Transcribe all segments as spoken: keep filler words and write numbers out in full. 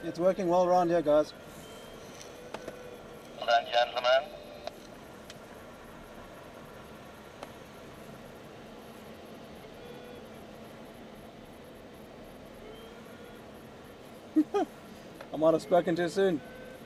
It's working well around here, guys. Well done, gentlemen. I might have spoken too soon.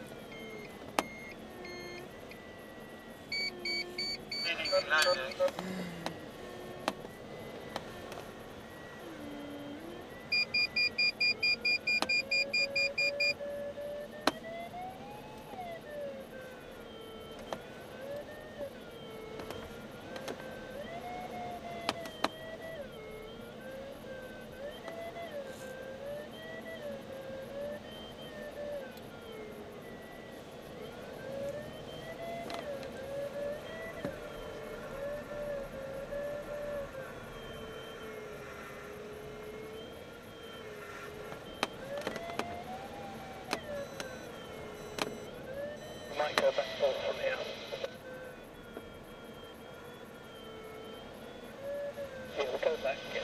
Might go back forward from here. Yeah, we'll go back. Yeah.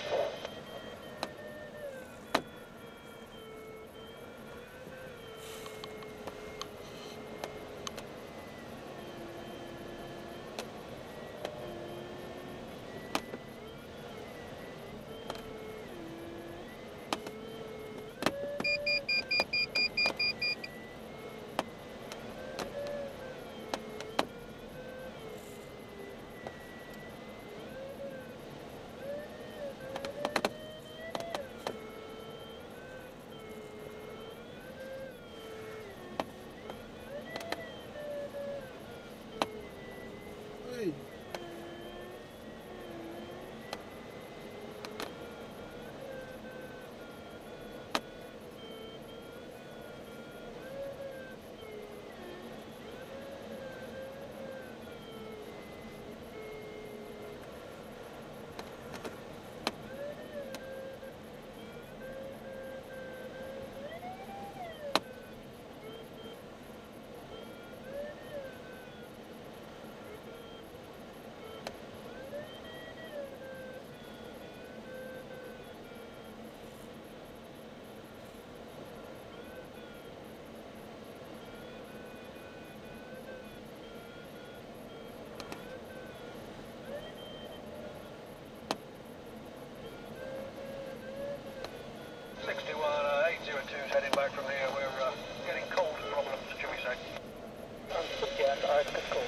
sixty-one, uh, eight oh two is heading back from here. We're uh, getting cold problems, shall we say. Understood, yeah, alright, good call.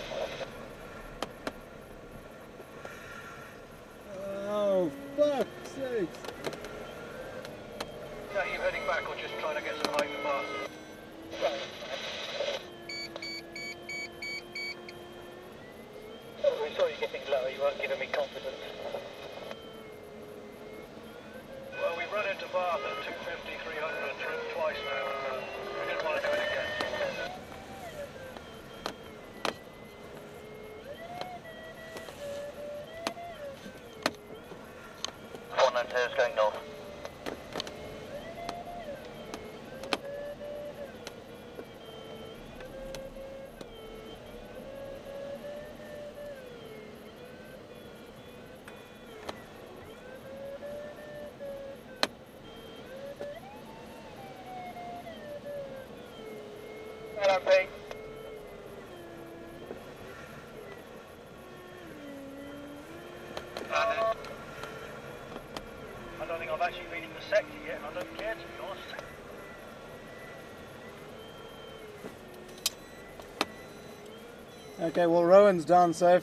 Oh, fuck's sake. Yeah, you heading back or just trying to get some height and bar? Right. Oh, we saw you getting low, you weren't giving me confidence. Well, we've run into Bath at two fifty, three hundred twice now, and uh, we didn't want to do it again. four nine two is going north. Alan P. I don't think I've actually been in the sector yet, and I don't care, to be honest. Okay, well, Rowan's down safe.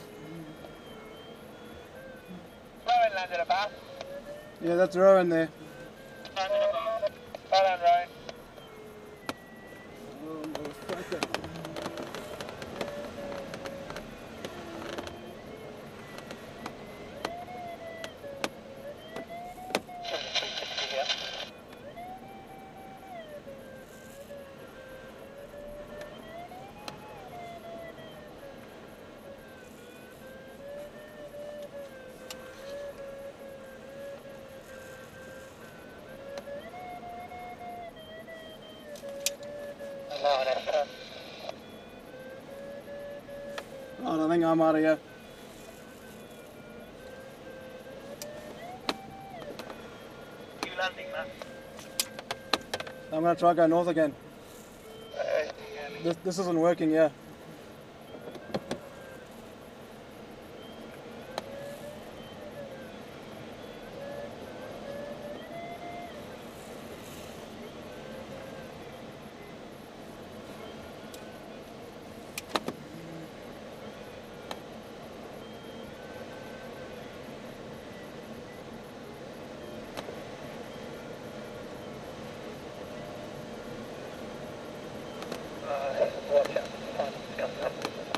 Rowan landed a bath. Yeah, that's Rowan there. Landed a bath. Well done, Rowan. Oh, motherfucker. Oh, I think I'm out of here. You landing, man? I'm going to try go north again. Uh, This, this isn't working, yeah. uh, watch out. Fine, it's coming up.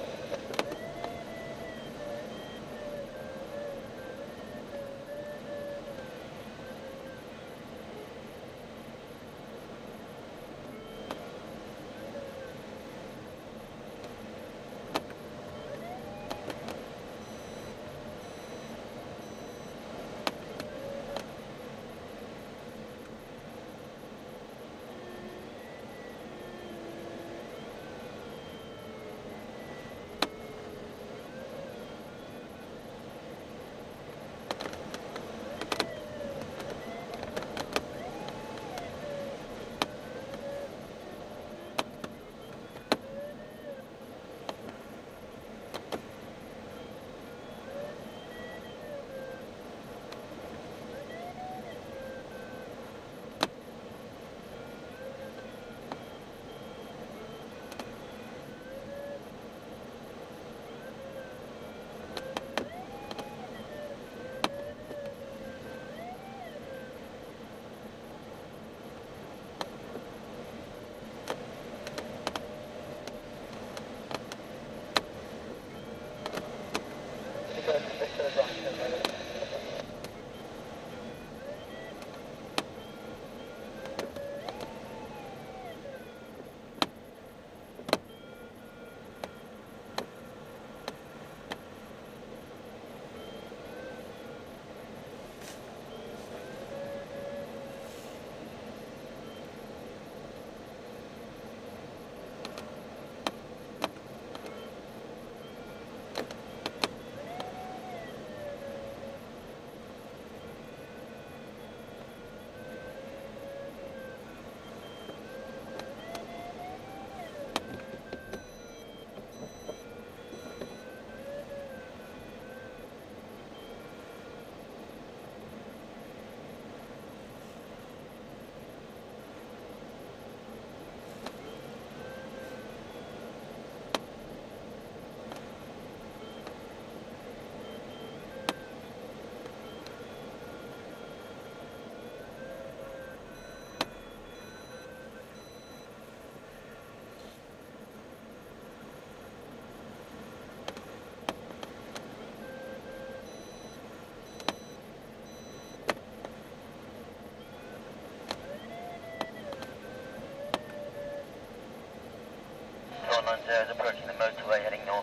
one nine zero is approaching the motorway heading north.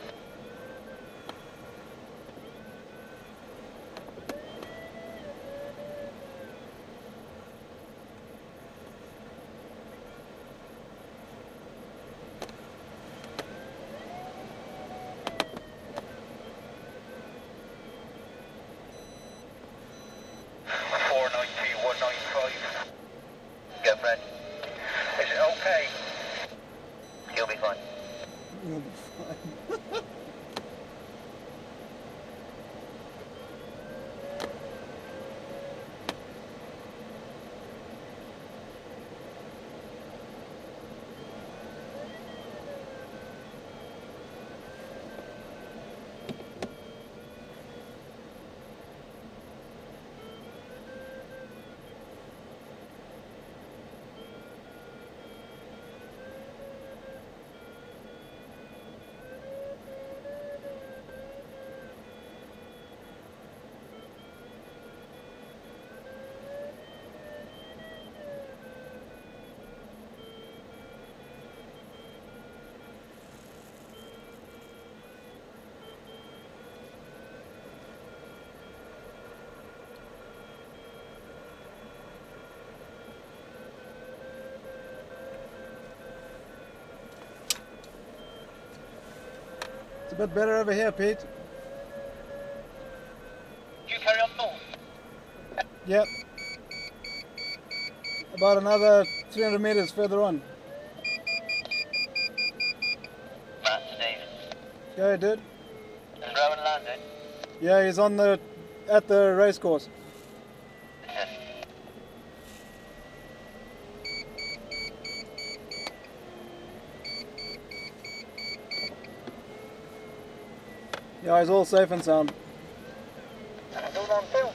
four nine two one nine five. Go, Fred. Is it okay? You'll be fine. You'll be fine. It's a bit better over here, Pete. You carry on north. Yep. About another three hundred meters further on. Matt, Steve. Go, dude. Has Rowan landed? Yeah, he's on the at the race course. Yes. Yeah, he's all safe and sound. It's all on film.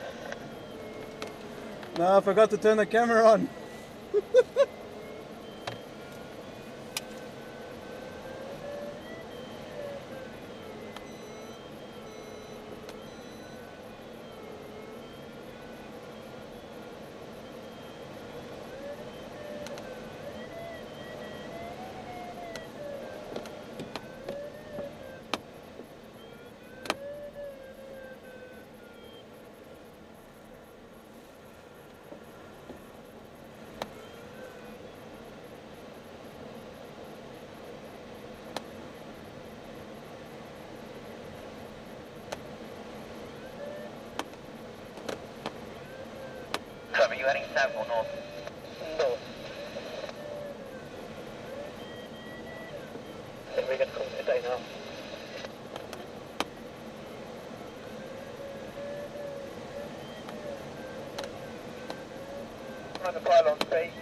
No, I forgot to turn the camera on. Trevor, you heading south or north? North. I think we're going to call it a day now. On the pylon three.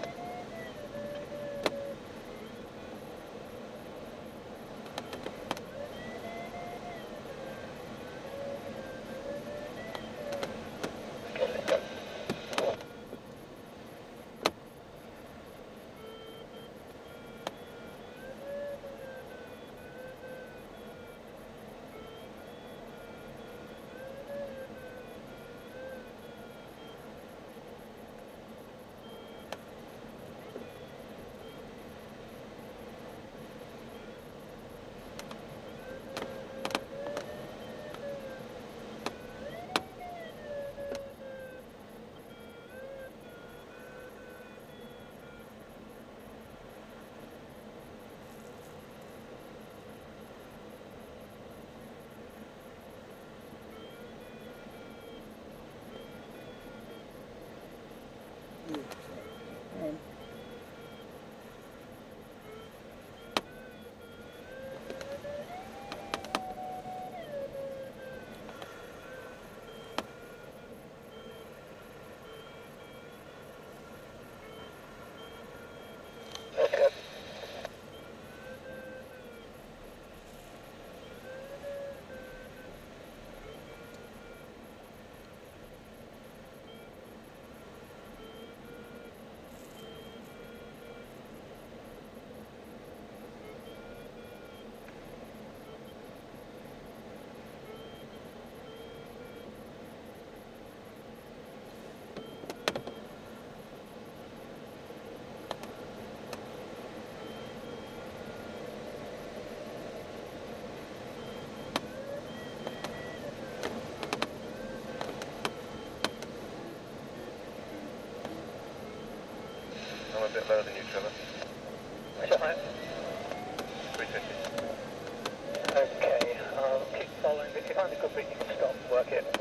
I'm a bit lower than you, Trevor. What's your height? three fifty. Okay, I'll keep following. If you find a good bit, you can stop and work it.